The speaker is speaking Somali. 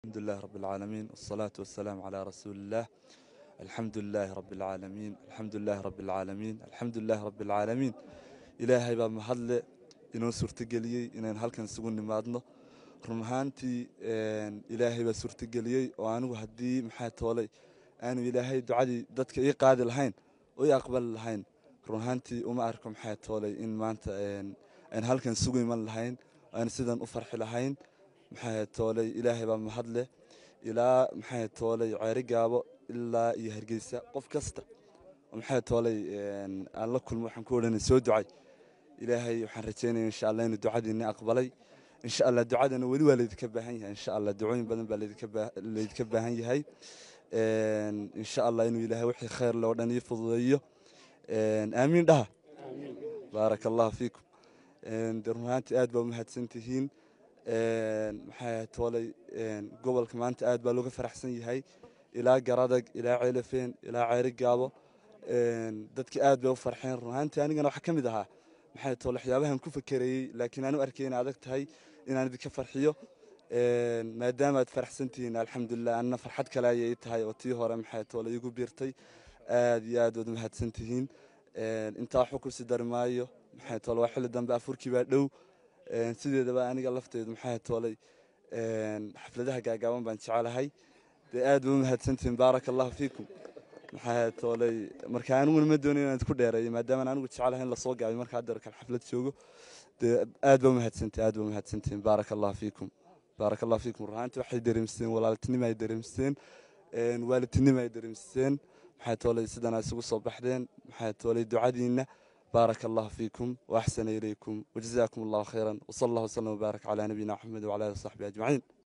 الحمد لله رب العالمين والصلاة والسلام على رسول الله. الحمد لله رب العالمين الحمد لله رب العالمين الحمد لله رب العالمين. إلهي baa mahadle inoo suurtageliyey inaan halkan isugu nimaadno. run ahaantii ilaahay baa suurtageliyey oo anigu haddii maxaa toolay aanu ilaahay ducadii dadka ii qaadi lahayn oo ii aqbali lahayn run ahaantii uma arko maxaa toolay in maanta aan halkan isugu iman lahayn aan sidan u farxi lahayn. maxaa toolay ilaahay baa mahadle ilaa maxaa toolay ceeri gaabo ilaa iyo hargeysa qof kasta maxaa toolay aan la kulmo waxaan ku odhanay soo ducay. ilaahay waxaan rajeynayaa insha Allah inuu ducadiina aqbalay. insha Allah ducadana wali waa leedka baahan yahay. insha Allah ducooyin badan baa leedka baahan yahay. insha Allah inuu ilaahay wixii khayr loo dhan ii fududeeyo. aamiin dhaha. barakallahu fiikum. runtii aad baa mahadsantihiin. maxaa toolay gobolka maanta aad baa looga faraxsan yahay ilaa garadag ilaa ceelafeen ilaa ceeri gaabo dadkii aad bay u farxeen. runtii anigana waxa kamid ahaa maxaa toolay waxyaabahan ku fakarayay laakiin aanu arkay in adag tahay inaan idinka farxiyo maadaama aad faraxsantihiin. alxamdulilah anna farxad kale ayay tahay oo tii hore maxaa toolay igu biirtay. aad iyo aad waad mahadsantihiin. intaa waxba kusii dari maayo. maxaa toolay waa xilli dambe afurkii baa dhow. sideedaba aniga lafteedu maxaa toolay xafladaha gaagaaban baan jecelahay. dee aad baa u mahadsantihiin baarakallahu fiikum. maxaa toolay marka aniguna ma doonayo inaan ku dheereeyo maadaama anigu jecelahay in la soo gaabay marka hadda kal xaflad joogo. dee aad baa u mahadsantihiin baarakallahu fiikum. baarakallahu fiikum. runtii waxay dareemseen walaaltinimo ay dareemseen waalidtinimo ay dareemseen. maxaa toolay sidana isugu soo baxdeen. maxaa toolay ducadiina بارك الله فيكم وأحسن إليكم وجزاكم الله خيرا وصلى الله وسلم وبارك على نبينا محمد وعلى آله وصحبه أجمعين.